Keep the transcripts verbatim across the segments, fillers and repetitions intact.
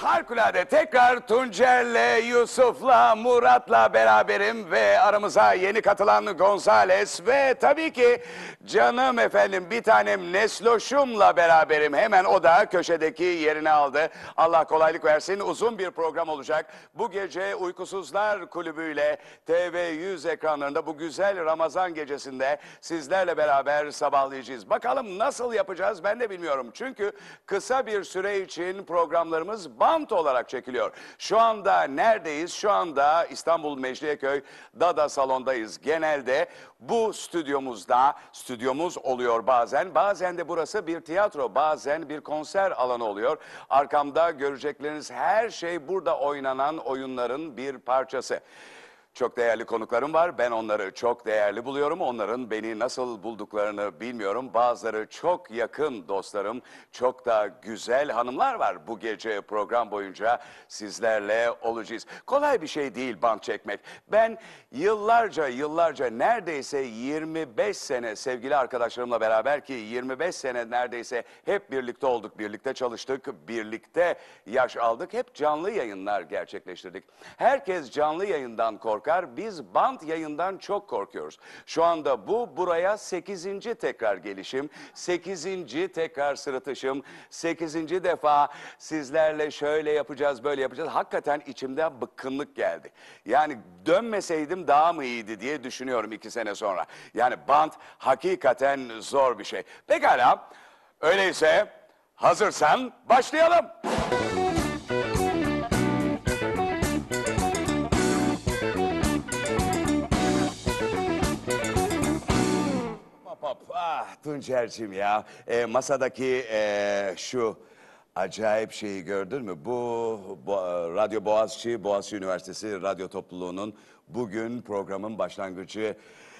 harikulade tekrar Tuncer'le, Yusuf'la, Murat'la beraberim ve aramıza yeni katılan Gonzales ve tabii ki canım efendim bir tanem Nesloş'umla beraberim. Hemen o da köşedeki yerini aldı. Allah kolaylık versin. Uzun bir program olacak. Bu gece Uykusuzlar Kulübü'yle T V yüz ekranlarında bu güzel Ramazan gecesinde sizlerle beraber sabahlayacağız. Bakalım nasıl yapacağız ben de bilmiyorum. Çünkü kısa bir süre için programlarımız bant olarak çekiliyor. Şu anda neredeyiz? Şu anda İstanbul Mecidiyeköy Dada Salon'dayız. Genelde bu stüdyomuzda, stüdyomuz oluyor bazen. Bazen de burası bir tiyatro, bazen bir konser alanı oluyor. Arkamda görecekleriniz her şey burada oynanan oyunların bir parçası. Çok değerli konuklarım var. Ben onları çok değerli buluyorum. Onların beni nasıl bulduklarını bilmiyorum. Bazıları çok yakın dostlarım. Çok da güzel hanımlar var bu gece program boyunca sizlerle olacağız. Kolay bir şey değil bant çekmek. Ben yıllarca yıllarca neredeyse yirmi beş sene sevgili arkadaşlarımla beraber ki yirmi beş sene neredeyse hep birlikte olduk, birlikte çalıştık, birlikte yaş aldık. Hep canlı yayınlar gerçekleştirdik. Herkes canlı yayından korkar. Biz bant yayından çok korkuyoruz. Şu anda bu buraya sekizinci tekrar gelişim, sekizinci tekrar sırıtışım, sekizinci defa sizlerle şöyle yapacağız, böyle yapacağız. Hakikaten içimden bıkkınlık geldi. Yani dönmeseydim daha mı iyiydi diye düşünüyorum iki sene sonra. Yani bant hakikaten zor bir şey. Pekala, öyleyse hazırsan başlayalım. Hop, ah Tuncer'cim ya, e, masadaki e, şu acayip şeyi gördün mü? Bu, bu Radyo Boğaziçi, Boğaziçi Üniversitesi Radyo Topluluğu'nun bugün programın başlangıcı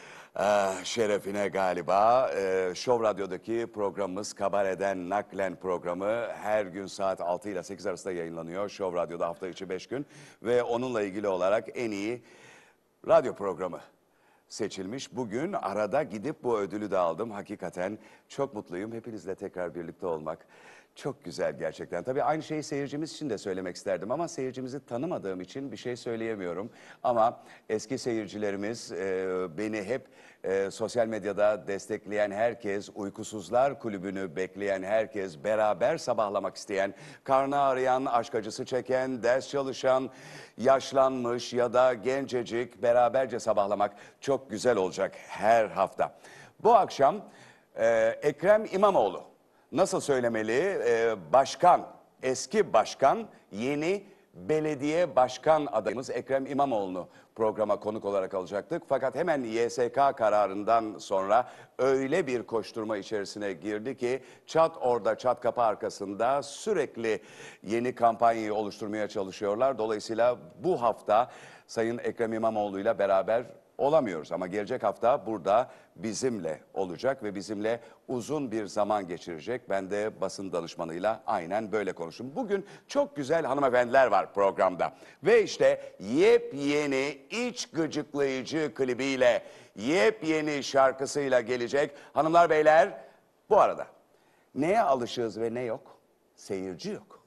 e, şerefine galiba. E, Show Radyo'daki programımız Kabare'den Naklen programı her gün saat altı ile sekiz arasında yayınlanıyor. Show Radyo'da hafta içi beş gün ve onunla ilgili olarak en iyi radyo programı seçilmiş. Bugün arada gidip bu ödülü de aldım. Hakikaten çok mutluyum. Hepinizle tekrar birlikte olmak çok güzel gerçekten. Tabii aynı şeyi seyircimiz için de söylemek isterdim ama seyircimizi tanımadığım için bir şey söyleyemiyorum. Ama eski seyircilerimiz, e, beni hep e, sosyal medyada destekleyen herkes, Uykusuzlar Kulübü'nü bekleyen herkes, beraber sabahlamak isteyen, karnı ağrıyan, aşk acısı çeken, ders çalışan, yaşlanmış ya da gencecik beraberce sabahlamak çok güzel olacak her hafta. Bu akşam e, Ekrem İmamoğlu. Nasıl söylemeli? Ee, başkan, eski başkan, yeni belediye başkan adayımız Ekrem İmamoğlu'nu programa konuk olarak alacaktık. Fakat hemen Y S K kararından sonra öyle bir koşturma içerisine girdi ki çat orada çat kapı arkasında sürekli yeni kampanyayı oluşturmaya çalışıyorlar. Dolayısıyla bu hafta Sayın Ekrem İmamoğlu'yla beraber olamıyoruz ama gelecek hafta burada bizimle olacak ve bizimle uzun bir zaman geçirecek. Ben de basın danışmanıyla aynen böyle konuştum. Bugün çok güzel hanımefendiler var programda ve işte yepyeni iç gıcıklayıcı klibiyle, yepyeni şarkısıyla gelecek. Hanımlar beyler, bu arada neye alışığız ve ne yok? Seyirci yok.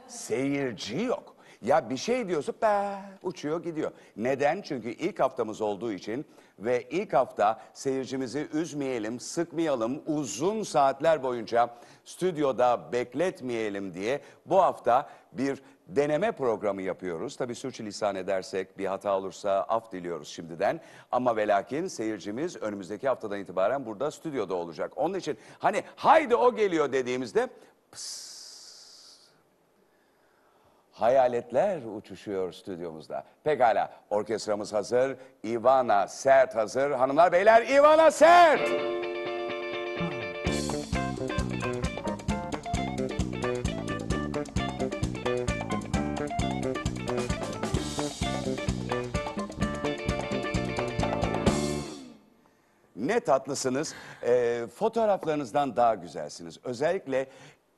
Seyirci yok. Ya bir şey diyorsun, be, uçuyor gidiyor. Neden? Çünkü ilk haftamız olduğu için ve ilk hafta seyircimizi üzmeyelim, sıkmayalım, uzun saatler boyunca stüdyoda bekletmeyelim diye bu hafta bir deneme programı yapıyoruz. Tabii sürçülisan edersek, bir hata olursa af diliyoruz şimdiden. Ama ve lakin seyircimiz önümüzdeki haftadan itibaren burada stüdyoda olacak. Onun için hani haydi o geliyor dediğimizde pıs, hayaletler uçuşuyor stüdyomuzda. Pekala, orkestramız hazır. Ivana Sert hazır. Hanımlar beyler, Ivana Sert! Ne tatlısınız. Ee, fotoğraflarınızdan daha güzelsiniz. Özellikle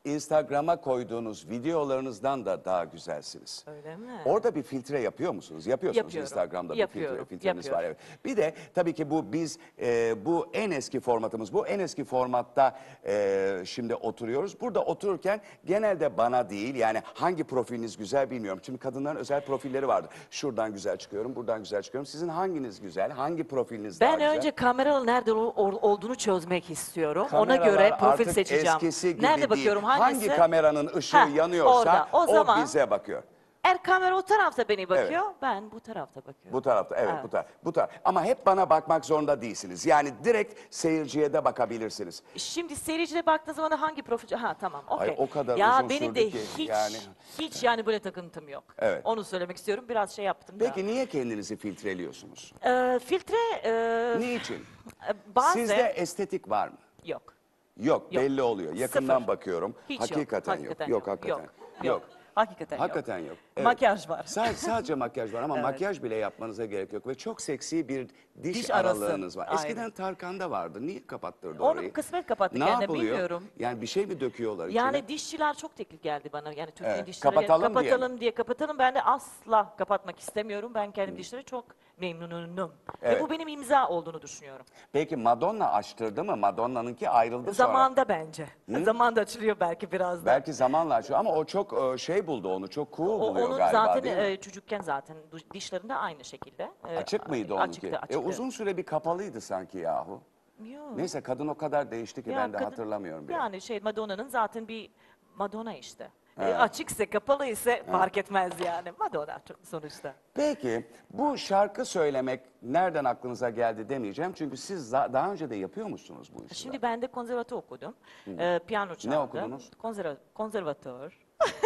Instagram'a koyduğunuz videolarınızdan da daha güzelsiniz. Öyle mi? Orada bir filtre yapıyor musunuz? Yapıyorsunuz Yapıyorum. Instagram'da bir Yapıyorum. filtre, filtreniz var. Yapıyorum. Evet. Bir de tabii ki bu biz e, bu en eski formatımız. Bu en eski formatta e, şimdi oturuyoruz. Burada otururken genelde bana değil, yani hangi profiliniz güzel bilmiyorum. Çünkü kadınların özel profilleri vardır. Şuradan güzel çıkıyorum, buradan güzel çıkıyorum. Sizin hanginiz güzel? Hangi profiliniz daha Ben güzel? önce kameralı nerede ol- ol- olduğunu çözmek istiyorum. Ona Kameralar göre profil artık seçeceğim. eskisi gibi Nerede değil. bakıyorum hangisi? Hangi kameranın ışığı Heh, yanıyorsa orada. O o, zaman- bize bakıyor. Eğer kamera o tarafta beni bakıyor, ben bu tarafta bakıyorum. Bu tarafta, evet, Evet. bu taraf, bu taraf. Ama hep bana bakmak zorunda değilsiniz. Yani direkt seyirciye de bakabilirsiniz. Şimdi seyircide baktığın zaman da hangi profil... Ha tamam, okey. Ay, o kadar ya uzun benim sürdü de ki hiç, yani. hiç yani böyle takıntım yok. Evet. Onu söylemek istiyorum. Biraz şey yaptım da. Peki niye kendinizi filtreliyorsunuz? Ee, filtre... E, Niçin? e, bazen... Sizde estetik var mı? Yok. Yok, belli oluyor. Yakından Sıfır. bakıyorum. Hiç hakikaten yok. yok. Hakikaten Yok, hakikaten. Yok. Yok. Hakikaten, Hakikaten yok. yok. Evet. Makyaj var. Sadece, sadece makyaj var ama Evet. makyaj bile yapmanıza gerek yok ve çok seksi bir diş, Diş arası. aralığınız var. Aynen. Eskiden Tarkan'da vardı. Niye kapattırdı Onu orayı? kısmet kapattı Ne kendine, yapılıyor? bilmiyorum. Yani bir şey mi döküyorlar içine? Yani dişçiler çok teklif geldi bana. Yani Türkiye'nin Evet, dişleri kapatalım diye kapatalım diye, kapatalım. Ben de asla kapatmak istemiyorum. Ben kendim dişleri çok memnunum. Evet. Ve bu benim imza olduğunu düşünüyorum. Peki Madonna açtırdı mı? Madonna'nınki ayrıldı sonra. Zamanda bence. Zamanda açılıyor belki biraz da. Belki zamanla açıyor ama o çok e, şey buldu onu, çok cool O- buluyor onun galiba zaten değil mi? e, çocukken zaten duş- dişlerinde aynı şekilde. E, Açık mıydı onunki? Açıktı, E, açıktı. uzun süre bir kapalıydı sanki yahu. Yok. Neyse kadın o kadar değişti ki Ya ben de kadın- hatırlamıyorum bile. Yani şey Madonna'nın zaten bir Madonna işte. E, Evet. açıksa kapalı ise fark etmez yani. Madonna sonuçta. Peki bu şarkı söylemek nereden aklınıza geldi demeyeceğim. Çünkü siz za- daha önce de yapıyor musunuz bu işi? Şimdi ben de konservatuvar okudum. E, piyano çaldım. okudunuz? Konserva konservatör.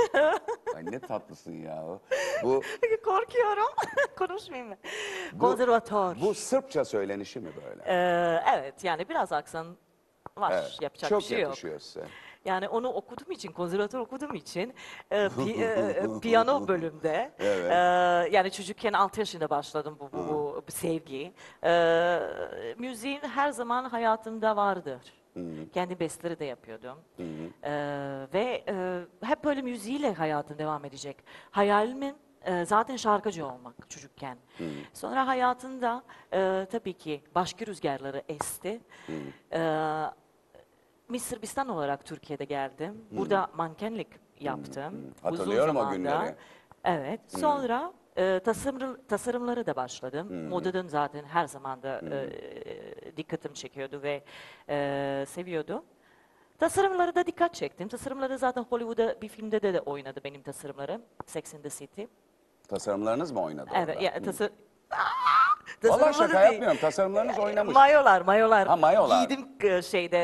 Ay ne tatlısın ya. Bu, Korkuyorum. Konuşmayayım mı? Konservatör. bu Sırpça söylenişi mi böyle? E, evet yani biraz aksan var. Evet, Yapacak çok bir şey yok. yakışıyor size. Yani onu okuduğum için, konservatuvar okuduğum için e, pi- e, piyano bölümde, Evet. e, yani çocukken altı yaşında başladım bu, bu, bu, bu sevgi. E, müziğin her zaman hayatımda vardır. Kendi besteleri de yapıyordum. E, ve e, hep böyle müziğiyle hayatım devam edecek. Hayalimin e, zaten şarkıcı olmak çocukken. Sonra hayatımda e, tabii ki başka rüzgarları esti. E, Miss Sırbistan olarak Türkiye'de geldim. Burada mankenlik yaptım. Uzun Hatırlıyorum o zamanda. günleri. Evet. Sonra e, tasarım, tasarımları da başladım. Modadan zaten her zaman da e, dikkatimi çekiyordu ve e, seviyordum. Tasarımları da dikkat çektim. Tasarımları zaten Hollywood'da bir filmde de, de oynadı benim tasarımlarım. Sex and the City. Tasarımlarınız mı oynadı orada? Evet. Ya, tasar Vallahi tasarımları şaka değil. yapmıyorum. Tasarımlarınız oynamış. Mayolar, mayolar. Ha, mayolar. Giydim e, şeyde,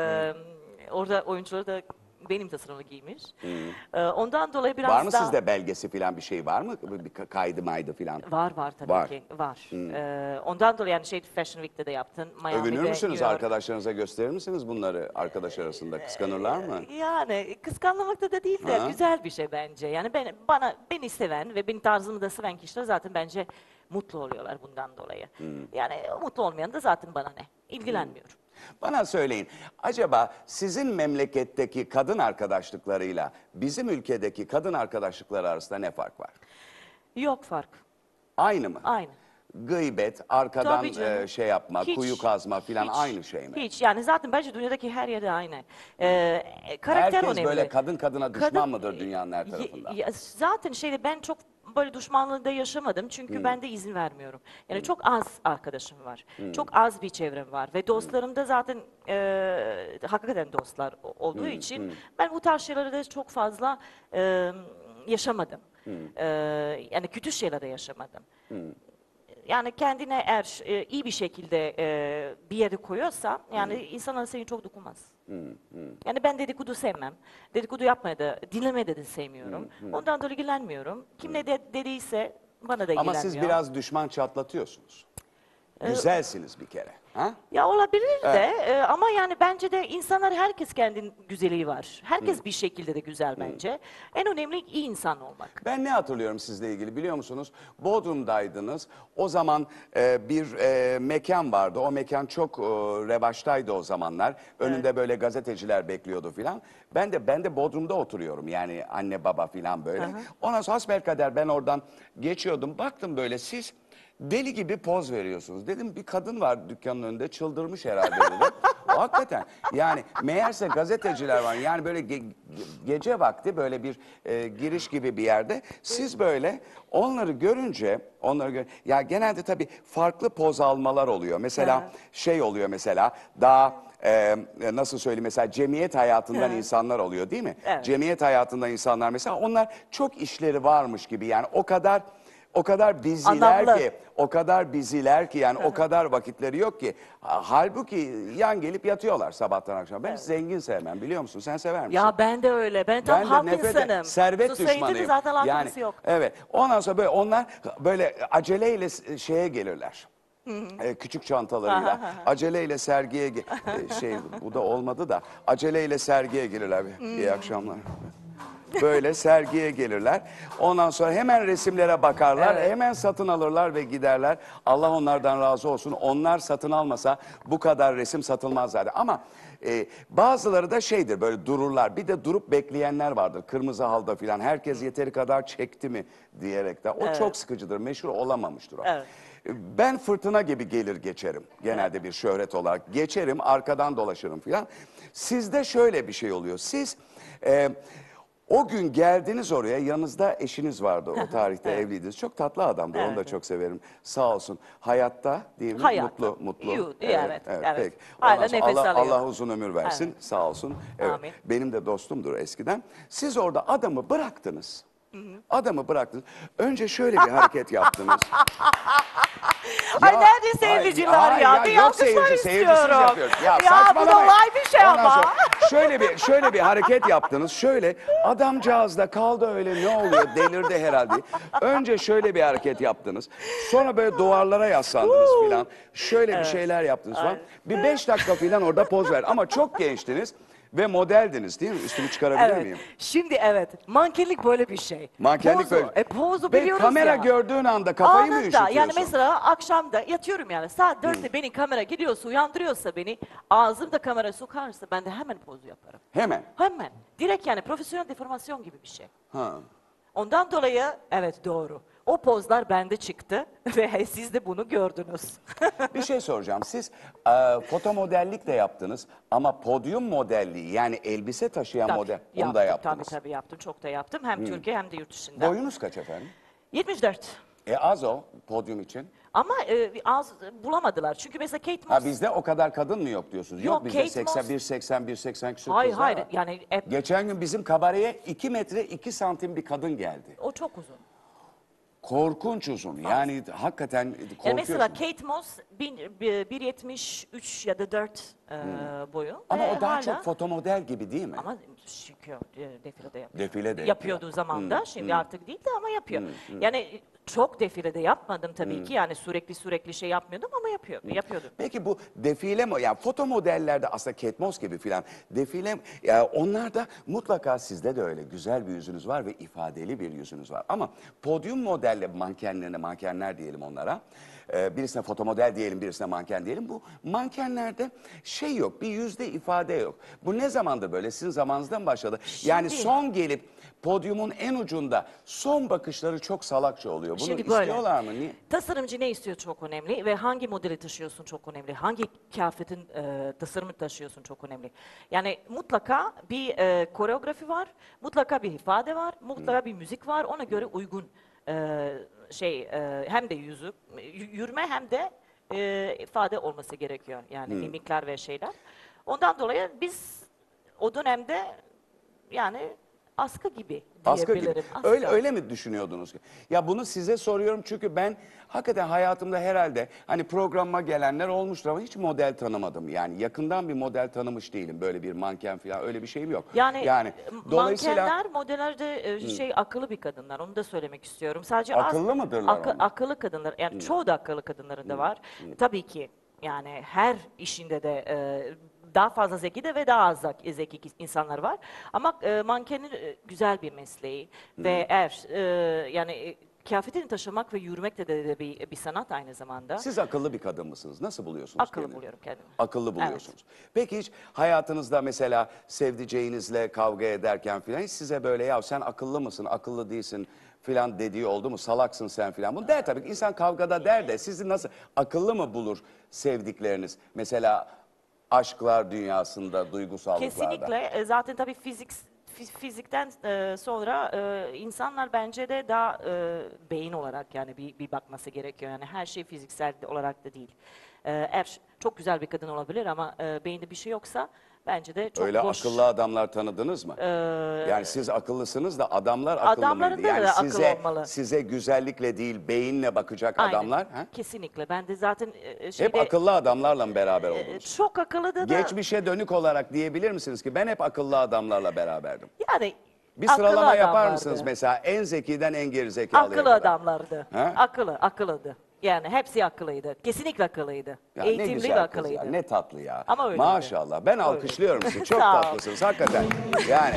e, orada oyuncuları da benim tasarımı giymiş. E, ondan dolayı biraz Var mı daha... sizde belgesi falan bir şey var mı? Bir ka- kaydı maydı falan. Var var tabii Var. ki, var. E, ondan dolayı yani şey Fashion Week'te de yaptın. Miami'de, Övünür müsünüz New York. arkadaşlarınıza gösterir misiniz bunları arkadaş arasında? Kıskanırlar mı? Yani kıskanmamakta da değil de Ha? güzel bir şey bence. Yani ben, bana beni seven ve benim tarzımı da seven kişiler zaten bence mutlu oluyorlar bundan dolayı. Yani mutlu olmayan da zaten bana ne? İlgilenmiyorum. Bana söyleyin, acaba sizin memleketteki kadın arkadaşlıklarıyla bizim ülkedeki kadın arkadaşlıkları arasında ne fark var? Yok fark. Aynı mı? Aynı. Gıybet, arkadan Tabii canım. e, şey yapma, Hiç, kuyu kazma filan hiç, aynı şey mi? Hiç. Yani zaten bence dünyadaki her yerde aynı. Ee, karakter Herkes önemli. böyle kadın kadına düşman Kadın- mıdır dünyanın her Ya- tarafında? ya zaten şeyde ben çok böyle düşmanlığı da yaşamadım çünkü ben de izin vermiyorum. Yani çok az arkadaşım var. Çok az bir çevrem var ve dostlarım da zaten e, hakikaten dostlar o- olduğu için ben bu tarz şeyleri de çok fazla e, yaşamadım. E, yani kötü şeyler de yaşamadım. Yani kendine eğer e, iyi bir şekilde e, bir yere koyuyorsan yani insanlar seni çok dokunmaz. Yani ben dedikodu sevmem. Dedikodu yapmayı da, dinlemeyi de, de sevmiyorum. Ondan dolayı ilgilenmiyorum. Kim ne de, dediyse bana da Ama ilgilenmiyor. siz biraz düşman çatlatıyorsunuz. Güzelsiniz bir kere. Ha? Ya olabilir de e, ama yani bence de insanlar herkes kendinin güzelliği var. Herkes bir şekilde de güzel bence. En önemli iyi insan olmak. Ben ne hatırlıyorum sizle ilgili biliyor musunuz? Bodrum'daydınız. O zaman e, bir e, mekan vardı. O mekan çok e, revaçtaydı o zamanlar. Önünde böyle gazeteciler bekliyordu filan. Ben de ben de Bodrum'da oturuyorum. Yani anne baba filan böyle. Ondan sonra hasbelkader ben oradan geçiyordum. Baktım böyle siz deli gibi poz veriyorsunuz. Dedim bir kadın var dükkanın önünde çıldırmış herhalde dedim. Hakikaten yani meğerse gazeteciler var. Yani böyle ge- ge- gece vakti böyle bir e, giriş gibi bir yerde. Siz böyle onları görünce onları gör ya genelde tabii farklı poz almalar oluyor. Mesela şey oluyor mesela daha e, nasıl söyleyeyim mesela cemiyet hayatından insanlar oluyor değil mi? Evet. Cemiyet hayatından insanlar mesela onlar çok işleri varmış gibi yani o kadar o kadar biziler Anlamlı. ki, o kadar biziler ki yani o kadar vakitleri yok ki. Ha- Halbuki yan gelip yatıyorlar sabahtan akşama. Ben zengin sevmem biliyor musun? Sen sever misin? Ya ben de öyle. Ben tam Ben de halk nefret ederim. insanım. Servet Society'de düşmanıyım. zaten yani, alakası yok. Evet. Ondan sonra böyle onlar böyle aceleyle s- şeye gelirler. Ee, küçük çantalarıyla aceleyle sergiye ge- e, şey bu da olmadı da aceleyle sergiye gelirler. İyi akşamlar. Böyle sergiye gelirler. Ondan sonra hemen resimlere bakarlar. Evet. Hemen satın alırlar ve giderler. Allah onlardan razı olsun. Onlar satın almasa bu kadar resim satılmaz zaten. Ama e, bazıları da şeydir böyle dururlar. Bir de durup bekleyenler vardır. Kırmızı halda filan. Herkes yeteri kadar çekti mi diyerek de. O Evet. çok sıkıcıdır. Meşhur olamamıştır o. Evet. Ben fırtına gibi gelir geçerim. Genelde bir şöhret olarak. Geçerim, arkadan dolaşırım filan. Sizde şöyle bir şey oluyor. Siz e, o gün geldiniz oraya, yanınızda eşiniz vardı. O tarihte evliydiniz. Çok tatlı adamdı, onu da Evet. çok severim. Sağ olsun. Hayatta değil mi? Hayatta. Mutlu, mutlu. You- evet, evet. Peki. Hala Ondan sonra nefes Allah, alıyor. Allah uzun ömür versin. Evet. Sağ olsun. Evet. Amin. Benim de dostumdur eskiden. Siz orada adamı bıraktınız. Adamı bıraktınız. Önce şöyle bir hareket yaptınız. Ay Ya, nerede hayır, seyirciler hayır ya? Bir yok alkışlar seyirci, seyircisiz istiyorum. yapıyoruz. Ya, Ya bu saçmalamayın. olay bir şey Ondan ama. sonra şöyle bir şöyle bir hareket yaptınız. Şöyle adamcağız da kaldı öyle ne oluyor delirdi herhalde. Önce şöyle bir hareket yaptınız. Sonra böyle duvarlara yaslandınız filan. Şöyle bir şeyler yaptınız falan. Bir beş dakika filan orada poz ver. Ama çok gençtiniz. Ve modeldiniz değil mi? Üstümü çıkarabilir Evet. miyim? Şimdi evet. Mankenlik böyle bir şey. Mankenlik pozu, böyle. E, pozu Ve biliyoruz kamera ya. gördüğün anda kafayı mı Anında üşütüyorsun? yani mesela akşamda yatıyorum yani saat dörtte beni kamera gidiyorsa uyandırıyorsa beni ağzımda kamera sokarsa ben de hemen pozu yaparım. Hemen. Hemen. Direkt yani profesyonel deformasyon gibi bir şey. Ha. Ondan dolayı evet doğru. O pozlar bende çıktı ve siz de bunu gördünüz. Bir şey soracağım. Siz e, foto modellik de yaptınız ama podyum modelliği yani elbise taşıyan Tabii, model onu yaptım, da yaptınız. Tabii tabii yaptım. Çok da yaptım. Hem Türkiye hem de yurt dışında. Boyunuz kaç efendim? yetmiş dört. E az o podyum için. Ama e, az bulamadılar. Çünkü mesela Kate Moss... Ha bizde o kadar kadın mı yok diyorsunuz? Yok, Yok, bizde Kate seksen bir, Moss- seksen bir, seksen küsur Hayır kızlar hayır var. yani hep, Geçen gün bizim kabareye iki metre iki santim bir kadın geldi. o çok uzun. Korkunç uzun. Yani hakikaten korkuyorsun. Yani mesela Kate Moss bin- bir- bir yetmiş üç ya da dört e, boyu. Hmm. Ama Ve o daha hala- çok fotomodel gibi değil mi? Ama çünkü e, defilede yapıyor. Defile de Yapıyordu yapıyor. zamanda. Şimdi artık değil de ama yapıyor. Yani çok defilede yapmadım tabii ki. Yani sürekli sürekli şey yapmıyordum ama yapıyor, yapıyordum. Peki bu defile mi? Yani foto modellerde aslında Kate Moss gibi filan defile ya onlar da mutlaka sizde de öyle güzel bir yüzünüz var ve ifadeli bir yüzünüz var. Ama podyum modelle mankenlerine mankenler diyelim onlara. Ee, birisine foto model diyelim, birisine manken diyelim. Bu mankenlerde şey yok, bir yüzde ifade yok. Bu ne zamandır böyle? Sizin zamanınızda mı başladı? Yani Şimdi- son gelip podyumun en ucunda son bakışları çok salakça oluyor. Bunu Şimdi böyle. istiyorlar mı? Niye? Tasarımcı ne istiyor çok önemli ve hangi modeli taşıyorsun çok önemli. Hangi kıyafetin e, tasarımı taşıyorsun çok önemli. Yani mutlaka bir e, koreografi var, mutlaka bir ifade var, mutlaka bir müzik var. Ona göre uygun e, şey e, hem de yüzü, y- yürüme hem de e, ifade olması gerekiyor. Yani mimikler ve şeyler. Ondan dolayı biz o dönemde yani askı gibi Askı gibi. diyebilirim. Askı. Öyle, öyle mi düşünüyordunuz? Ya bunu size soruyorum çünkü ben hakikaten hayatımda herhalde hani programa gelenler olmuştur ama hiç model tanımadım. Yani yakından bir model tanımış değilim. Böyle bir manken falan öyle bir şeyim yok. Yani, yani dolayısıyla mankenler, modeller de e, şey akıllı bir kadınlar. Onu da söylemek istiyorum. Sadece az- Akıllı mıdırlar akı- onlar? akıllı kadınlar. Yani çoğu da akıllı kadınların da var. Tabii ki yani her işinde de e, daha fazla zeki de ve daha az zek- zeki insanlar var. Ama e, mankenin e, güzel bir mesleği ve eğer e, yani e, kıyafetini taşımak ve yürümek de, de, de bir, bir sanat aynı zamanda. siz akıllı bir kadın mısınız? Nasıl buluyorsunuz Akıllı kendini? buluyorum kendimi. Akıllı buluyorsunuz. Peki hiç hayatınızda mesela sevdiceğinizle kavga ederken filan hiç size böyle ya sen akıllı mısın, akıllı değilsin filan dediği oldu mu? Salaksın sen filan. Bunu der tabii ki. İnsan kavgada der de sizi nasıl akıllı mı bulur sevdikleriniz? Mesela aşklar dünyasında, duygusallıklarda. Kesinlikle. E, Zaten tabii fizik fi- fizikten e, sonra e, insanlar bence de daha e, beyin olarak yani bir, bir bakması gerekiyor. Yani her şey fiziksel olarak da değil. E, eğer çok güzel bir kadın olabilir ama e, beyinde bir şey yoksa bence de çok Öyle boş. akıllı adamlar tanıdınız mı? yani siz akıllısınız da adamlar akıllı Adamların mıydı? da Yani da akıl size olmalı. size güzellikle değil beyinle bakacak Aynen. adamlar. Ha? Kesinlikle. Ben de zaten e, Hep şeyde akıllı adamlarla mı beraber e, oldunuz? çok akıllı da da Geçmişe dönük olarak diyebilir misiniz ki ben hep akıllı adamlarla beraberdim? yani Bir akıllı sıralama yapar adamlardı. mısınız mesela en zekiden en gerizekalıya Akıllı kadar? adamlardı. Ha? Akıllı, akıllıdı. Yani hepsi akıllıydı. Kesinlikle akıllıydı. Ya ne Eğitimli ve güzel kız ya, akıllıydı. ne tatlı ya. Ama öyleydi. Maşallah, ben alkışlıyorum sizi, çok Sağ ol. tatlısınız hakikaten. Yani.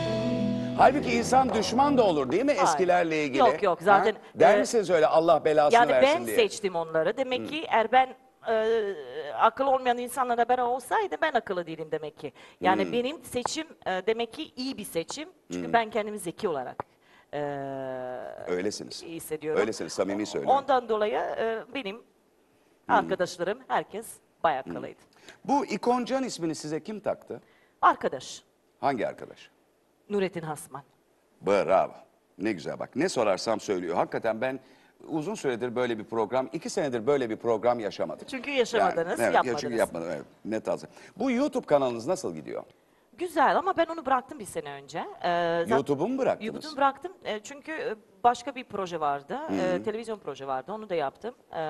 Halbuki insan düşman da olur değil mi Hayır. eskilerle ilgili? Yok, yok, zaten, Ha? Der e, misiniz öyle Allah belasını Yani versin ben diye? seçtim onları. Demek ki eğer ben e, akıl olmayan insanlara ben olsaydı ben akıllı değilim demek ki. Yani benim seçim e, demek ki iyi bir seçim. Çünkü ben kendimi zeki olarak e, Öylesiniz. hissediyorum. Öylesiniz, samimi söylüyorum. Ondan dolayı e, benim arkadaşlarım herkes bayağı akıllıydı. Bu İkoncan ismini size kim taktı? Arkadaş Hangi arkadaş? Nurettin Hasman. Bravo. Ne güzel bak. Ne sorarsam söylüyor. Hakikaten ben uzun süredir böyle bir program, iki senedir böyle bir program yaşamadım. Çünkü yaşamadınız, Yani, evet, yapmadınız. Çünkü yapmadım, evet. Ne taze. Bu YouTube kanalınız nasıl gidiyor? Güzel ama ben onu bıraktım bir sene önce. Ee, zaten- YouTube'u mu bıraktınız? YouTube'u bıraktım e, çünkü e, başka bir proje vardı, e, televizyon proje vardı, onu da yaptım. Ee,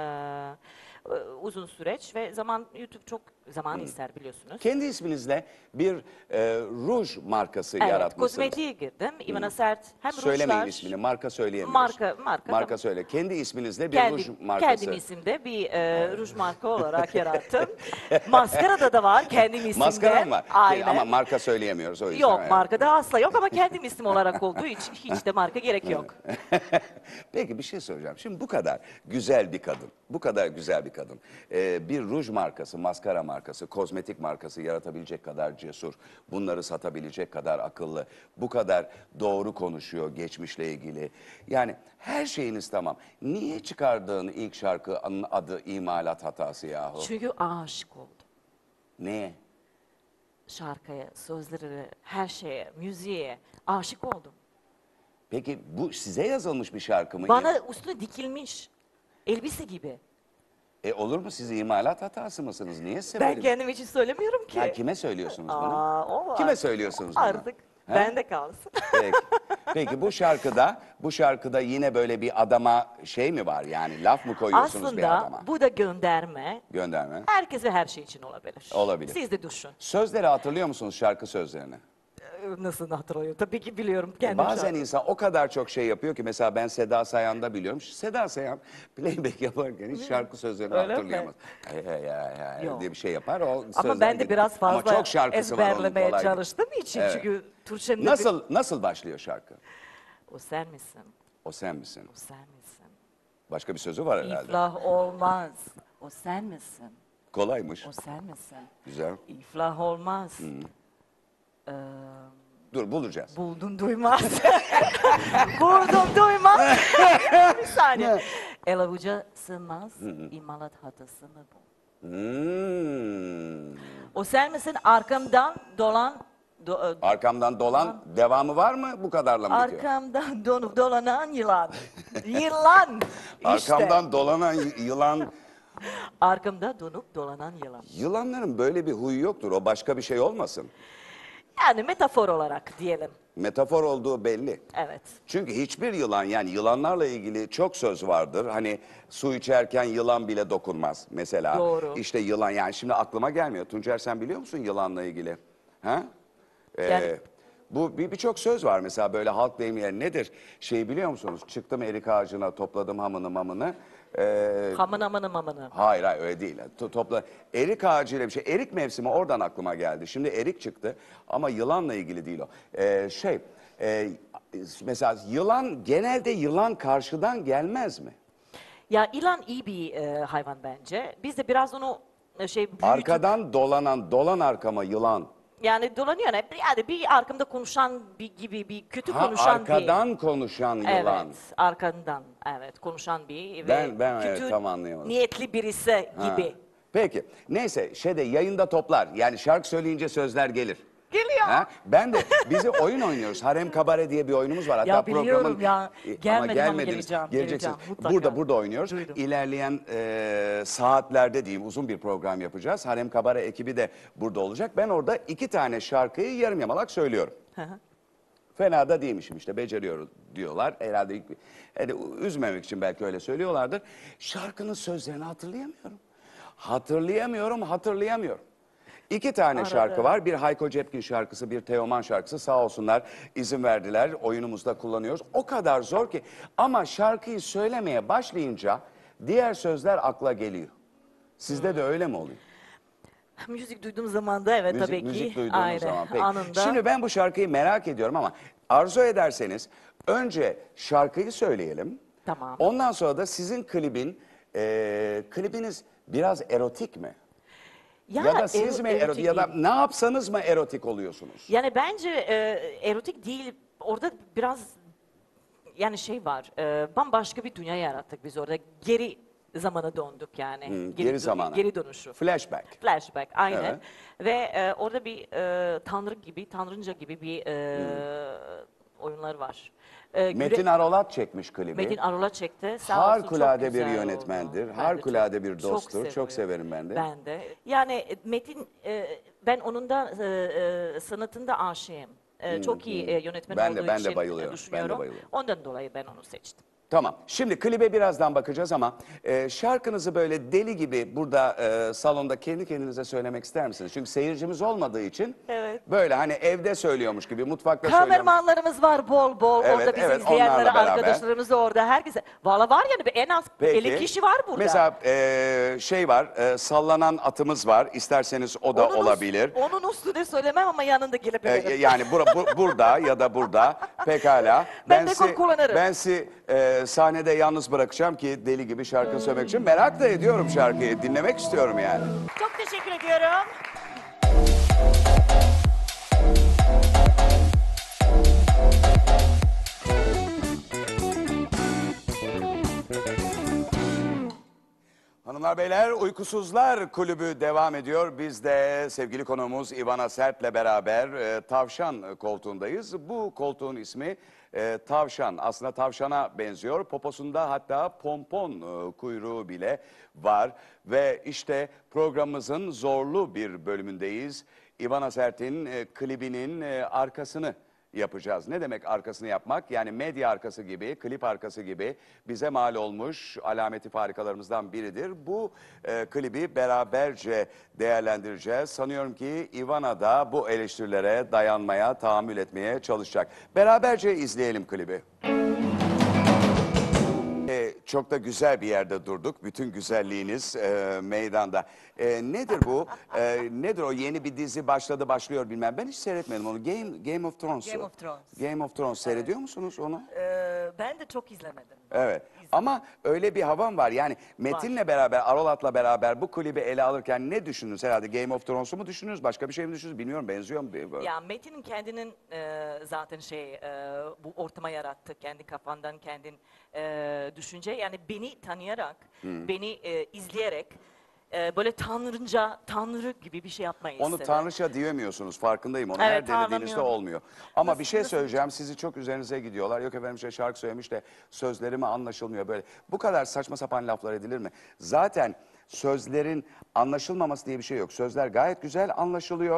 e, uzun süreç ve zaman YouTube çok zaman ister biliyorsunuz. Kendi isminizle bir e, ruj markası Evet, yaratmışsınız. kozmetiğe girdim. Ivana Sert hem Söylemeyin rujlar, ismini, marka söyleyemiyoruz. Marka- marka, Marka tamam. söyle. Kendi isminizle bir kendi, ruj markası. kendim isimde bir e, ruj marka olarak yarattım. Maskarada da var kendim isimde. Maskara mı var? Aynen. Ama marka söyleyemiyoruz o yüzden. Yok, evet. markada asla yok ama kendim isim olarak olduğu için hiç de marka gerek yok. Peki bir şey soracağım. Şimdi bu kadar güzel bir kadın, bu kadar güzel bir kadın, e, bir ruj markası, maskara markası, kozmetik markası yaratabilecek kadar cesur, bunları satabilecek kadar akıllı, bu kadar doğru konuşuyor geçmişle ilgili. Yani her şeyiniz tamam. Niye çıkardığın ilk şarkının adı imalat hatası yahu? Çünkü aşık oldum. Neye? Şarkıya, sözlere, her şeye, müziğe aşık oldum. Peki bu size yazılmış bir şarkı mı? Bana üstüne dikilmiş elbise gibi. E olur mu siz imalat hatası mısınız? Niye size Ben böyle bir- kendim için söylemiyorum ki. Ha, kime söylüyorsunuz bunu? Aa, o var. Kime söylüyorsunuz bunu? Artık Ha? bende kalsın. Peki. Peki bu şarkıda, bu şarkıda yine böyle bir adama şey mi var yani laf mı koyuyorsunuz bir adama? Aslında bu da gönderme. Gönderme. Herkes ve her şey için olabilir. Olabilir. Siz de düşün. Sözleri hatırlıyor musunuz şarkı sözlerini? Ee, Nasıl hatırlıyorum? Tabii ki biliyorum kendim. Bazen şarkı. insan o kadar çok şey yapıyor ki mesela ben Seda Sayan'da biliyorum. Seda Sayan playback yaparken hiç şarkı sözlerini Öyle mi? hatırlayamaz. Hey, hey, hey, hey Yok. diye bir şey yapar. O Ama sözler ben de gidiyor. biraz fazla Ama çok şarkısı var onun, ezberlemeye kolay değil. çalıştığım için Evet. çünkü Türkçemde bir- Nasıl, nasıl başlıyor şarkı? O sen misin? O sen misin? O sen misin? Başka bir sözü var herhalde. İflah olmaz. O sen misin? Kolaymış. O sen misin? Güzel. İflah olmaz. Ee, Dur bulacağız. buldun duymaz. Buldum duymaz. Bir saniye. El avuca sığmaz. İmalat hatası mı bu? Hmm. O sen misin arkamdan dolan do- e, Arkamdan dolan devamı var mı? Bu kadarla mı bitiyor? arkamdan donup dolanan yılan. Yılan. İşte. Arkamdan dolanan y- yılan. Arkamda donup dolanan yılan. Yılanların böyle bir huyu yoktur. O başka bir şey olmasın. Yani metafor olarak diyelim. Metafor olduğu belli. Evet. Çünkü hiçbir yılan, yani yılanlarla ilgili çok söz vardır. Hani su içerken yılan bile dokunmaz mesela. Doğru. İşte yılan, yani şimdi aklıma gelmiyor. Tuncer, sen biliyor musun yılanla ilgili? Ha? Ee, Yani- Bu bir birçok söz var mesela, böyle halk deyimiyle. Nedir? Şey biliyor musunuz? Çıktım erik ağacına, topladım hamını mamını. Ee, Hamın amını mamını. Hayır hayır, öyle değil. To- topla erik ağacıyla bir şey. Erik mevsimi, oradan aklıma geldi. Şimdi erik çıktı ama yılanla ilgili değil o. Ee, şey e, mesela yılan, genelde yılan karşıdan gelmez mi? Ya ilan iyi bir e, hayvan bence. Biz de biraz onu e, şey büyütüp, Arkadan dolanan, dolan arkama yılan. yani dolanıyor. Yani, yani bir arkamda konuşan bir gibi, bir kötü Ha, konuşan bir. arkadan konuşan yılan. Evet, arkandan. Evet, konuşan bir Ben- ve ben evet, kötü tam anlayamadım. niyetli birisi Ha. gibi. Peki neyse, şeyde yayında toplar, yani şarkı söyleyince sözler gelir. Geliyor. Ha? Ben de, bizi oyun oynuyoruz. Harem Kabare diye bir oyunumuz var. Hatta Ya biliyorum programın, ya. E, Gelmedim ama gelmediniz. geleceğim, Geleceksiniz. geleceğim, mutlaka. Burada burada oynuyoruz. Duydum. İlerleyen e, saatlerde diyeyim, uzun bir program yapacağız. Harem Kabare ekibi de burada olacak. Ben orada iki tane şarkıyı yarım yamalak söylüyorum. Hı hı. Fena da değilmişim işte, beceriyoruz diyorlar. Herhalde ilk- yani üzmemek için belki öyle söylüyorlardır. Şarkının sözlerini hatırlayamıyorum. Hatırlayamıyorum, hatırlayamıyorum. İki tane Arada. şarkı var. Bir Hayko Cepkin şarkısı, bir Teoman şarkısı. Sağ olsunlar, izin verdiler. Oyunumuzda kullanıyoruz. O kadar zor ki. Ama şarkıyı söylemeye başlayınca diğer sözler akla geliyor. Sizde de öyle mi oluyor? Müzik duyduğum zaman da evet Müzik, tabii ki. müzik duyduğunuz Aynen, zaman. Peki. anında. Şimdi ben bu şarkıyı merak ediyorum ama arzu ederseniz önce şarkıyı söyleyelim. Tamam. Ondan sonra da sizin klibin, e, klibiniz biraz erotik mi? Ya, da siz ero- mi erotik, ya da değil. ne yapsanız mı erotik oluyorsunuz? Yani bence e, erotik değil. Orada biraz yani şey var. E, bambaşka bir dünya yarattık biz orada. Geri zamana döndük yani. Hı, geri dö- zamana. Geri dönüşü. Flashback. Flashback aynen. Evet. Ve e, orada bir e, tanrı gibi, tanrınca gibi bir e, oyunlar var. E, güre- Metin Arolat çekmiş klibi. Metin Arola çekti. Sağ olsun, Harikulade çok bir güzel yönetmendir, oldu. Ben de harikulade çok- bir çok dosttur, çok seviyorum. severim ben de. Ben de. Yani e, Metin, e, ben onun da e, e, sanatında aşığım. E, çok iyi e, yönetmen Ben de- olduğu ben de için bayılıyorum, ben de düşünüyorum. bayılıyorum. Ondan dolayı ben onu seçtim. Tamam. Şimdi klibe birazdan bakacağız ama e, şarkınızı böyle deli gibi burada e, salonda kendi kendinize söylemek ister misiniz? Çünkü seyircimiz olmadığı için Evet. böyle hani evde söylüyormuş gibi, mutfakta söylüyormuş. Kamermanlarımız var bol bol. Evet, orada bizim evet, izleyenleri, onlarla beraber. arkadaşlarımız da orada. Herkese. Valla var yani en az elli kişi var burada. Mesela e, şey var, e, sallanan atımız var. İsterseniz o da Onun üst- olabilir. Onun üstüne söylemem ama yanında E, gelebilirim. yani bura- bu- burada ya da burada pekala. Ben de sizi- kullanırım. Ben sizi e, sahnede yalnız bırakacağım ki deli gibi şarkı söylemek için. Merak da ediyorum şarkıyı, dinlemek istiyorum yani. Çok teşekkür ediyorum. Hanımlar beyler, Uykusuzlar Kulübü devam ediyor. Biz de sevgili konuğumuz Ivana Sert'le beraber e, tavşan koltuğundayız. Bu koltuğun ismi e, tavşan. Aslında tavşana benziyor. Poposunda hatta pompon e, kuyruğu bile var. Ve işte programımızın zorlu bir bölümündeyiz. Ivana Sert'in e, klibinin e, arkasını yapacağız. Ne demek arkasını yapmak? Yani medya arkası gibi, klip arkası gibi bize mal olmuş alameti farikalarımızdan biridir. Bu e, klibi beraberce değerlendireceğiz. Sanıyorum ki Ivana da bu eleştirilere dayanmaya, tahammül etmeye çalışacak. Beraberce izleyelim klibi. Ee, çok da güzel bir yerde durduk. Bütün güzelliğiniz e, meydanda. E, nedir bu? E, nedir o? Yeni bir dizi başladı, başlıyor bilmem. Ben hiç seyretmedim onu. Game Game of Thrones'u. Game of Thrones. Game of Thrones seyrediyor musunuz onu? Ee, ben de çok izlemedim. Evet. Ama öyle bir havam var. Yani Metin'le beraber, Arolat'la beraber bu klibi ele alırken ne düşündünüz? Herhalde Game of Thrones'u mu düşündünüz? Başka bir şey mi düşündünüz? Bilmiyorum. Benziyor mu? Bir- Ya Metin'in kendinin e, zaten şey e, bu ortama yarattı. Kendi kafandan kendin e, düşünce. Yani beni tanıyarak, beni e, izleyerek e, böyle tanrınca, tanrı gibi bir şey yapmayı Onu istedi. tanrıça diyemiyorsunuz, farkındayım onu. Evet, Her denediğinizde anlamıyorum. olmuyor. Ama Nasıl- bir şey nasıl- söyleyeceğim, sizi çok üzerinize gidiyorlar. Yok efendim işte şarkı söylemiş de sözlerime anlaşılmıyor böyle. Bu kadar saçma sapan laflar edilir mi? Zaten sözlerin anlaşılmaması diye bir şey yok. Sözler gayet güzel anlaşılıyor.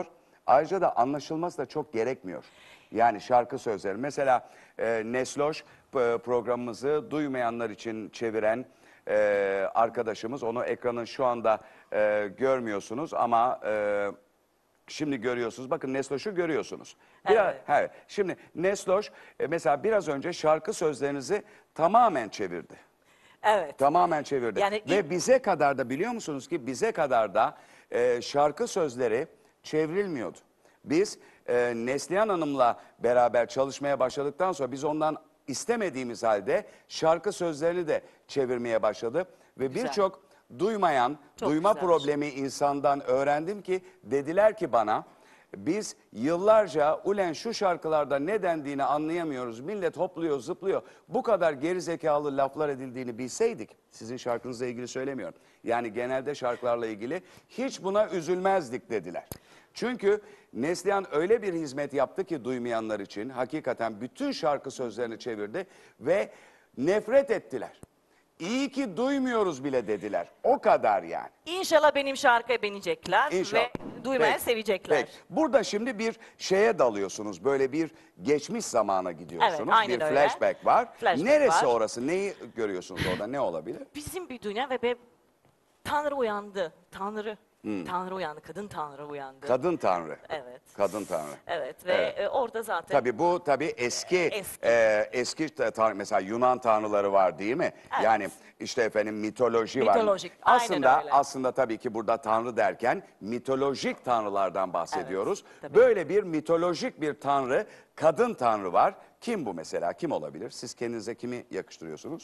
Ayrıca da anlaşılması da çok gerekmiyor. Yani şarkı sözleri. Mesela e, Nesloş e, programımızı duymayanlar için çeviren e, arkadaşımız. Onu ekranın şu anda e, görmüyorsunuz ama e, şimdi görüyorsunuz. Bakın Nesloş'u görüyorsunuz. Biraz, Evet. evet. Şimdi Nesloş e, mesela biraz önce şarkı sözlerinizi tamamen çevirdi. Evet. Tamamen çevirdi. Yani Ve ilk- bize kadar da biliyor musunuz ki bize kadar da e, şarkı sözleri çevrilmiyordu. Biz e, Neslihan Hanım'la beraber çalışmaya başladıktan sonra biz ondan istemediğimiz halde şarkı sözlerini de çevirmeye başladı. Ve Güzel. birçok duymayan, Çok duyma güzelmiş. problemi insandan öğrendim ki dediler ki bana biz yıllarca ulen şu şarkılarda ne dendiğini anlayamıyoruz. Millet hopluyor, zıplıyor. Bu kadar gerizekalı laflar edildiğini bilseydik, sizin şarkınızla ilgili söylemiyorum. Yani genelde şarkılarla ilgili hiç buna üzülmezdik dediler. Çünkü Neslihan öyle bir hizmet yaptı ki duymayanlar için hakikaten bütün şarkı sözlerini çevirdi ve nefret ettiler. İyi ki duymuyoruz bile dediler. O kadar yani. İnşallah benim şarkıya beğenecekler İnşallah. ve duymaya Peki, sevecekler. peki. Burada şimdi bir şeye dalıyorsunuz. Böyle bir geçmiş zamana gidiyorsunuz. Evet, aynen bir öyle. flashback var. Flashback Neresi var. orası? Neyi görüyorsunuz orada? Ne olabilir? Bizim bir dünya ve be, Tanrı uyandı. Tanrı. Hmm. Tanrı uyandı. Kadın Tanrı uyandı. Kadın Tanrı. Evet. Kadın Tanrı. Evet ve Evet. e, orada zaten Tabii bu tabii eski Eski. e, eski ta- tanrı mesela Yunan tanrıları var değil mi? Evet. Yani işte efendim mitoloji var. Mitolojik, aynen Aslında öyle. aslında tabii ki burada tanrı derken mitolojik tanrılardan bahsediyoruz. tabii. Böyle bir mitolojik bir tanrı, kadın tanrı var. Kim bu mesela? Kim olabilir? Siz kendinize kimi yakıştırıyorsunuz?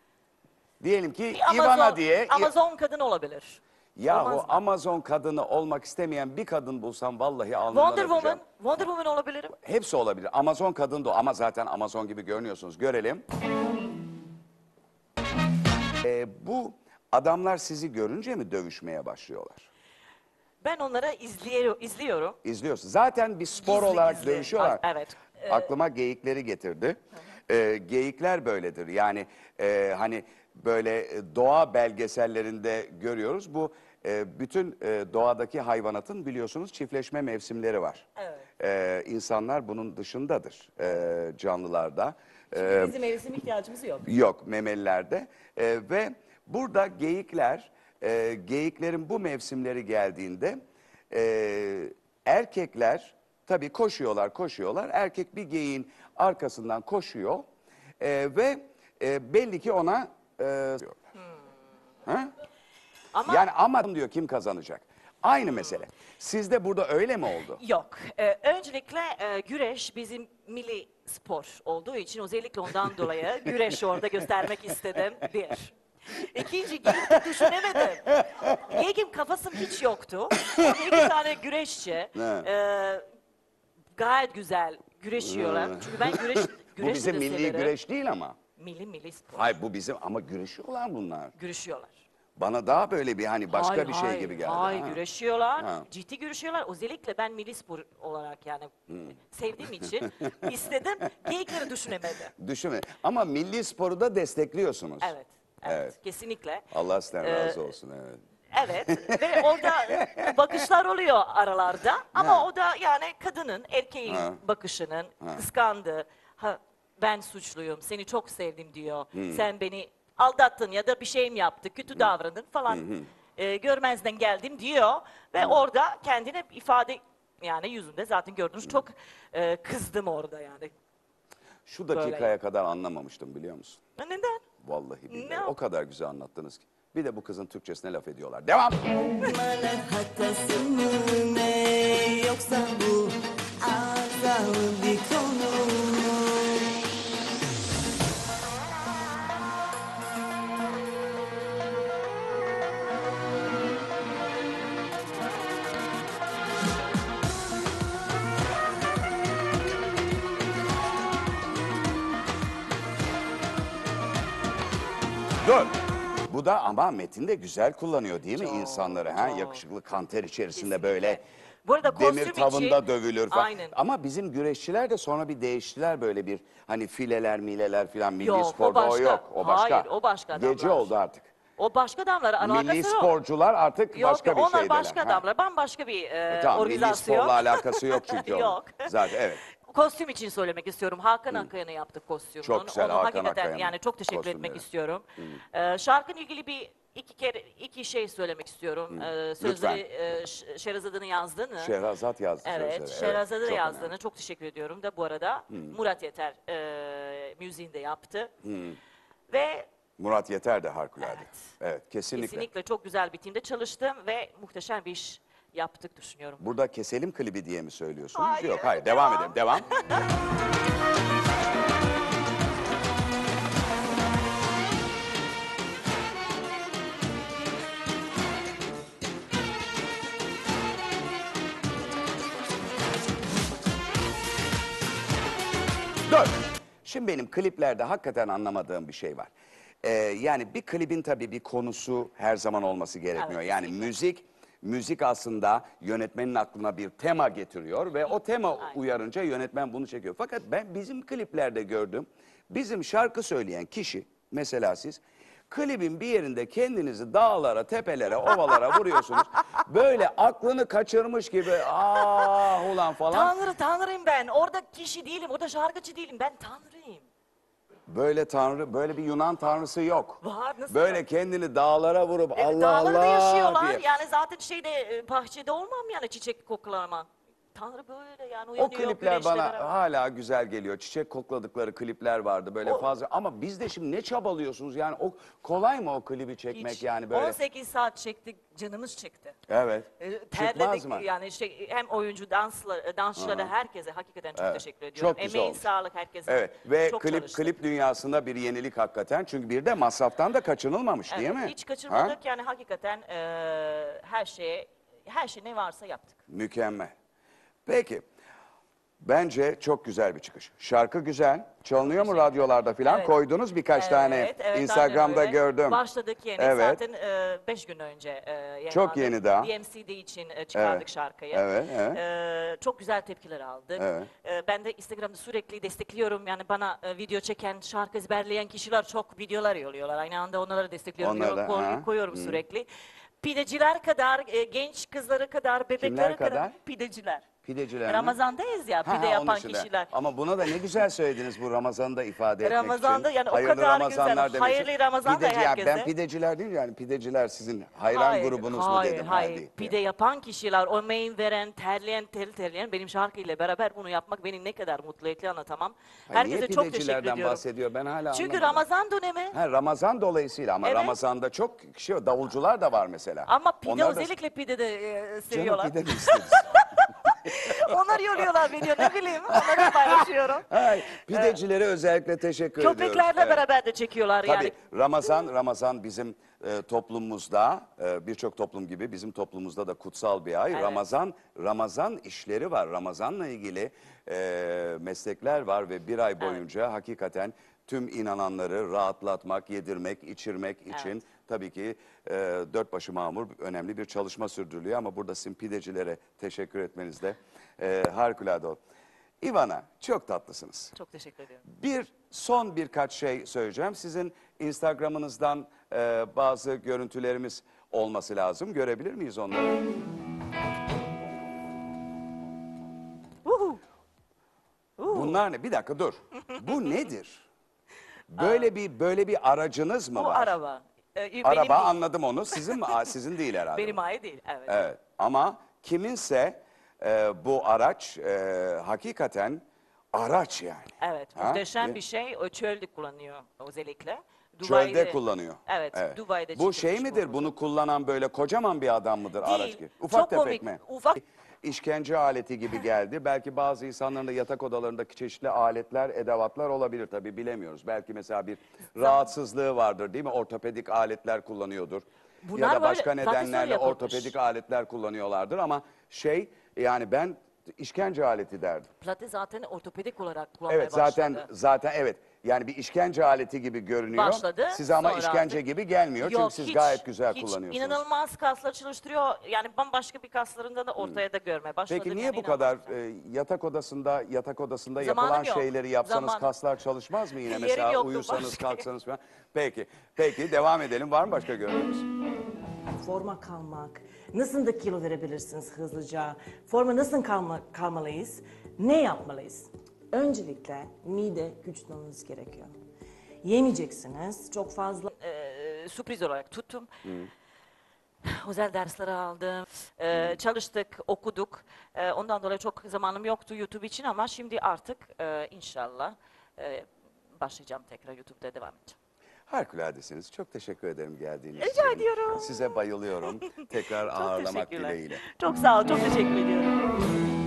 Diyelim ki bir Amazon, Ivana diye. Amazon kadın olabilir. Yahu Olmaz mı? Amazon kadını olmak istemeyen bir kadın bulsam vallahi alnından Wonder öpeceğim. Woman, Wonder Woman olabilirim. Hepsi olabilir. Amazon kadın da o. Ama zaten Amazon gibi görünüyorsunuz. Görelim. Ee, bu adamlar sizi görünce mi dövüşmeye başlıyorlar? Ben onlara izliyor, izliyorum. İzliyorsun. Zaten bir spor Gizli olarak gizli. dövüşüyorlar. A- evet. Ee, Aklıma geyikleri getirdi. Ee, geyikler böyledir. Yani e, hani böyle e, doğa belgesellerinde görüyoruz. Bu e, bütün e, doğadaki hayvanatın biliyorsunuz çiftleşme mevsimleri var. Evet. Ee, insanlar bunun dışındadır e, canlılarda. Ee, Bizim mevsim ihtiyacımız yok. Yok memelilerde. Ee, ve burada geyikler, e, geyiklerin bu mevsimleri geldiğinde e, erkekler tabii koşuyorlar koşuyorlar. Erkek bir geyiğin arkasından koşuyor e, ve e, belli ki ona e, ha? Ama Yani ama diyor kim kazanacak? Aynı mesele. Sizde burada öyle mi oldu? yok. Ee, öncelikle e, güreş bizim milli spor olduğu için özellikle ondan dolayı güreş orada göstermek istedim. Bir. İkinci geyik düşünemedim. Geyikin kafasım hiç yoktu. Orada iki tane güreşçi Evet. e, gayet güzel güreşiyorlar. Çünkü ben güreş, Bu güreşi bizim de milli severim. güreş değil ama. Milli milli spor. Hayır bu bizim ama güreşiyorlar bunlar. Güreşiyorlar. Bana daha böyle bir hani başka Hayır, bir şey hayır, gibi geldi. Hayır, ha. güreşiyorlar. Ha. Ciddi güreşiyorlar. Özellikle ben milli spor olarak yani Hmm. sevdiğim için istedim. Geyikleri düşünemedim. Düşünme. Ama milli sporu da destekliyorsunuz. Evet, evet, Evet. kesinlikle. Allah sizden Ee, razı olsun. Evet. Evet ve orada bakışlar oluyor aralarda ama Ha. o da yani kadının, erkeğin Ha. bakışının kıskandı. Ha, ben suçluyum, seni çok sevdim diyor. Hmm. Sen beni aldattın ya da bir şey mi yaptı, kötü davrandın falan. e, görmezden geldim diyor ve orada kendine ifade yani yüzünde zaten gördünüz çok e, kızdım orada yani. Şu dakikaya Böyle. kadar anlamamıştım biliyor musun? Neden? Vallahi billahi. Ne? O kadar güzel anlattınız ki. Bir de bu kızın Türkçesine laf ediyorlar. Devam. Bana hatası mı ne yoksa bu azalı bir konu. Dur. Bu da ama Metin de güzel kullanıyor değil mi Çok, insanları? Ha? çok. Yakışıklı kanter içerisinde Kesinlikle. böyle Bu arada demir kostüm tavında için- dövülür falan. Aynen. Ama bizim güreşçiler de sonra bir değiştiler böyle bir hani fileler mileler filan milli Yok, o sporda o, başka. yok. O başka. Hayır, o başka Gece adamlar. oldu artık. O başka damlar alakası Milli yok. sporcular artık Yok, başka yok, bir onlar şeydeler. başka Ha. damlar. Bambaşka bir e, Tamam, milli organizasyon. sporla alakası yok çünkü onun. Yok. Zaten evet. Kostüm için söylemek istiyorum. Hakan Akayan'ı yaptık kostümünü. Çok güzel, Onu Hakan hakikaten Akayan'ın yani çok teşekkür kostümleri. etmek istiyorum. Ee, şarkıyla ilgili bir iki kere iki şey söylemek istiyorum. Ee, sözleri e, Ş- Şehrazat'ın yazdığını. Şehrazat yazdı Evet, sözleri. Şehrazat'ın çok yazdığını önemli. çok teşekkür ediyorum da bu arada Murat Yeter e, müziğini de yaptı. Ve Murat Yeter de harikulade. Evet. Evet. kesinlikle. kesinlikle çok güzel bir timde çalıştım ve muhteşem bir iş yaptık düşünüyorum. Burada keselim klibi diye mi söylüyorsunuz? Hayır, Yok, hayır. Devam, devam. edelim. Devam. Dur. Şimdi benim kliplerde hakikaten anlamadığım bir şey var. Ee, yani bir klibin tabii bir konusu her zaman olması gerekmiyor. Evet, yani kesinlikle. müzik, müzik aslında yönetmenin aklına bir tema getiriyor ve o tema Aynen. uyarınca yönetmen bunu çekiyor. Fakat ben bizim kliplerde gördüm, bizim şarkı söyleyen kişi, mesela siz, klibin bir yerinde kendinizi dağlara, tepelere, ovalara vuruyorsunuz. Böyle aklını kaçırmış gibi, ah ulan falan. Tanrı, tanrıyım ben. Orada kişi değilim, orada şarkıcı değilim. Ben tanrıyım. Böyle tanrı, böyle bir Yunan tanrısı yok. Var, nasıl Böyle yok? kendini dağlara vurup Evet, Allah dağlarda Allah yaşıyorlar. diye. Yani zaten şeyde e, bahçede olmam yani çiçek koklarman. Tanrı böyle yani O uyanıyor klipler güneşle bana beraber. hala güzel geliyor. Çiçek kokladıkları klipler vardı böyle O- fazla. Ama biz de şimdi ne çabalıyorsunuz yani o kolay mı o klibi çekmek Hiç. yani böyle? on sekiz saat çektik, canımız çıktı. Evet. E, Çıkmaz Terledik mı? yani şey hem oyuncu, dansla, dansçılara herkese hakikaten çok Evet, teşekkür ediyorum. çok güzel Emeğin olmuş. sağlık herkese. Evet ve çok klip çalıştık. klip dünyasında bir yenilik hakikaten. Çünkü bir de masraftan da kaçınılmamış değil Evet, mi? hiç kaçırmadık Ha? yani hakikaten e, her şeye, her şey ne varsa yaptık. Mükemmel. Peki. Bence çok güzel bir çıkış. Şarkı güzel. Çalınıyor mu radyolarda falan? Evet. Koydunuz birkaç tane. Evet, evet, Instagram'da aynen öyle. gördüm. Başladık yeni. Evet. Zaten e, beş gün önce e, yayınlandı. Çok yeni daha. D M C D için e, çıkardık Evet. şarkıyı. Evet, evet. E, çok güzel tepkiler aldık. Evet. E, ben de Instagram'da sürekli destekliyorum. Yani bana e, video çeken, şarkı ezberleyen kişiler çok videolar yolluyorlar. Aynı anda onları destekliyorum. Onları da, Koy- ha. koyuyorum sürekli. Pideciler kadar, e, genç kızları kadar, bebekler kadar, kadar? pideciler. Pideciler mi? Ramazan'dayız ya, Ha, pide ha, onun yapan için de. kişiler. Ama buna da ne güzel söylediniz bu Ramazan'da ifade etmek Ramazan'da için. yani o Hayırlı kadar Ramazanlar güzel. demek Hayırlı için. Ramazan da Pideci- ya herkese. Ben pideciler değil yani pideciler sizin hayran grubunuz mu hayır, dedim. Hayır, Ha, değil. pide yapan kişiler, o emeğin veren, terleyen, ter terleyen benim şarkıyla beraber bunu yapmak beni ne kadar mutlu etti anlatamam. Ay, Herkese niye çok teşekkür pidecilerden ediyorum. bahsediyor ben hala Çünkü anlamadım. Ramazan dönemi Ha, Ramazan dolayısıyla ama Evet. Ramazan'da çok kişi var. Davulcular da var mesela. ama pide Onlar da- özellikle pide de e, Canım seviyorlar. pide mi isteriz? Onlar yolluyorlar video ne bileyim onları paylaşıyorum. Hay, pidecilere özellikle teşekkür ediyoruz. Köpeklerle Evet. beraber de çekiyorlar Tabii yani. Ramazan, Ramazan bizim e, toplumumuzda, e, birçok toplum gibi bizim toplumumuzda da kutsal bir ay. Evet. Ramazan, Ramazan işleri var. Ramazanla ilgili e, meslekler var ve bir ay boyunca hakikaten tüm inananları rahatlatmak, yedirmek, içirmek için Evet. tabii ki e, dört başı mamur önemli bir çalışma sürdürülüyor. Ama burada sizin pidecilere teşekkür etmeniz de e, harikulade oldu. İvana çok tatlısınız. Çok teşekkür ediyorum. Bir son birkaç şey söyleyeceğim. Sizin Instagram'ınızdan e, bazı görüntülerimiz olması lazım. Görebilir miyiz onları? Uhu. Bunlar ne? Bir dakika dur. Bu nedir? Böyle bir böyle bir aracınız mı Bu var? araba. Ee, benim Araba değil. anladım onu. Sizin mi? Aa, sizin değil herhalde. Benim ait değil. Evet. Evet. Ama kiminse e, bu araç e, hakikaten araç yani. Evet, Ha? muhteşem Ve- bir şey. O çölde kullanıyor özellikle. Çölde kullanıyor. Evet, Dubai'de Bu çıkmış şey midir? bu. Bunu kullanan böyle kocaman bir adam mıdır Değil, araç gibi? Ufak çok tefek komik, mi? ufak. İşkence aleti gibi geldi. Belki bazı insanların da yatak odalarındaki çeşitli aletler, edevatlar olabilir tabii bilemiyoruz. Belki mesela bir rahatsızlığı vardır değil mi? Ortopedik aletler kullanıyordur. Bunlar ya da başka böyle zaten nedenlerle yapılmış. ortopedik aletler kullanıyorlardır ama şey yani ben işkence aleti derdim. Plate zaten ortopedik olarak kullanmaya Evet zaten başladı. zaten evet. Yani bir işkence aleti gibi görünüyor. Başladı, Size ama sonra işkence artık- gibi gelmiyor. Yok, Çünkü siz hiç, gayet güzel hiç. kullanıyorsunuz. İnanılmaz kaslar çalıştırıyor. Yani bambaşka bir kaslarında da ortaya da görmeye başladım. Peki niye yani bu kadar inanılmaz. e, yatak odasında yatak odasında Zamanım yapılan yok. şeyleri yapsanız Zaman- kaslar çalışmaz mı yine? Yerim Mesela yoktu uyursanız başka. kalksanız falan. Peki, peki devam edelim. Var mı başka görevimiz? Forma kalmak, nasıl da kilo verebilirsiniz hızlıca, forma nasıl kalma, kalmalıyız, ne yapmalıyız? Öncelikle mide güçlenmeniz gerekiyor. Yemeyeceksiniz, çok fazla Ee, sürpriz olarak tuttum. Özel dersler aldım, Ee, çalıştık, okuduk. Ee, ondan dolayı çok zamanım yoktu YouTube için ama şimdi artık e, inşallah e, başlayacağım tekrar YouTube'da devam edeceğim. Harikuladesiniz. Çok teşekkür ederim geldiğiniz için. Rica ediyorum. Size bayılıyorum. Tekrar Çok ağırlamak teşekkürler. dileğiyle. Çok sağ ol, çok teşekkür ediyorum.